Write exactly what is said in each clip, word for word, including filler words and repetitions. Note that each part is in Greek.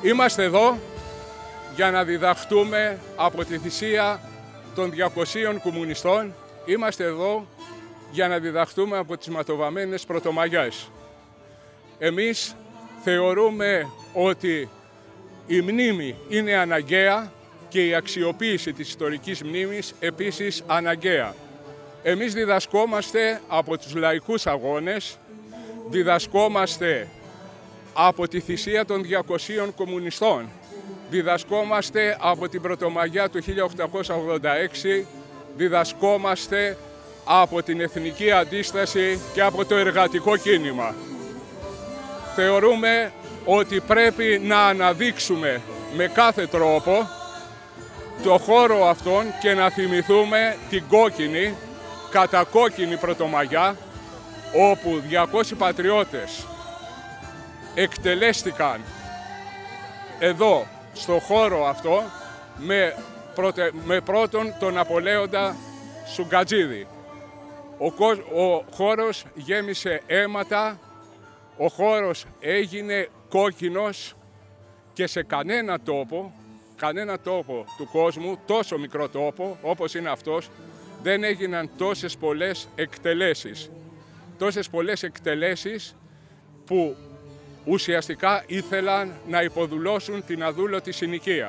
Είμαστε εδώ για να διδαχτούμε από τη θυσία των διακοσίων κομμουνιστών. Είμαστε εδώ για να διδαχτούμε από τις ματοβαμμένες Πρωτομαγιάς. Εμείς θεωρούμε ότι η μνήμη είναι αναγκαία και η αξιοποίηση της ιστορικής μνήμης επίσης αναγκαία. Εμείς διδασκόμαστε από τους λαϊκούς αγώνες, διδασκόμαστε από τη θυσία των διακοσίων κομμουνιστών, διδασκόμαστε από την Πρωτομαγιά του χίλια οκτακόσια ογδόντα έξι, διδασκόμαστε από την εθνική αντίσταση και από το εργατικό κίνημα. Θεωρούμε ότι πρέπει να αναδείξουμε με κάθε τρόπο το χώρο αυτόν και να θυμηθούμε την κόκκινη, κατακόκκινη Πρωτομαγιά, όπου διακόσιοι πατριώτες εκτελέστηκαν εδώ, στο χώρο αυτό, με, πρωτε, με πρώτον τον Απολέοντα Σουγκατζίδη. Ο, ο χώρος γέμισε αίματα, ο χώρος έγινε κόκκινος και σε κανένα τόπο, κανένα τόπο του κόσμου, τόσο μικρό τόπο όπως είναι αυτός, δεν έγιναν τόσες πολλές εκτελέσεις. Τόσες πολλές εκτελέσεις που ουσιαστικά ήθελαν να υποδουλώσουν την αδούλωτη συνοικία.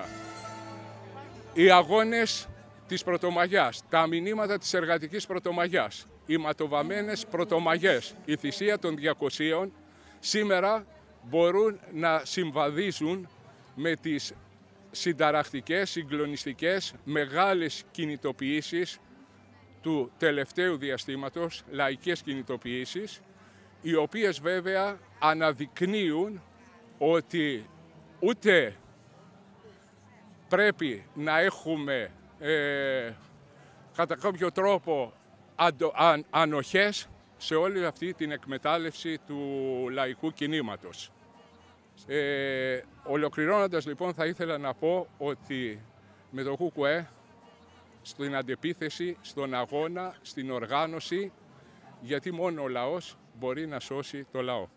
Οι αγώνες της Πρωτομαγιάς, τα μηνύματα της εργατικής Πρωτομαγιάς, οι ματοβαμμένες Πρωτομαγιές, η θυσία των διακοσίων, σήμερα μπορούν να συμβαδίζουν με τις συνταρακτικές, συγκλονιστικές, μεγάλες κινητοποιήσεις του τελευταίου διαστήματος, λαϊκές κινητοποιήσεις, οι οποίες βέβαια αναδεικνύουν ότι ούτε πρέπει να έχουμε ε, κατά κάποιο τρόπο αντο, αν, ανοχές σε όλη αυτή την εκμετάλλευση του λαϊκού κινήματος. Ε, ολοκληρώνοντας λοιπόν, θα ήθελα να πω ότι με το ΚΚΕ στην αντεπίθεση, στον αγώνα, στην οργάνωση, γιατί μόνο ο λαός μπορεί να σώσει το λαό.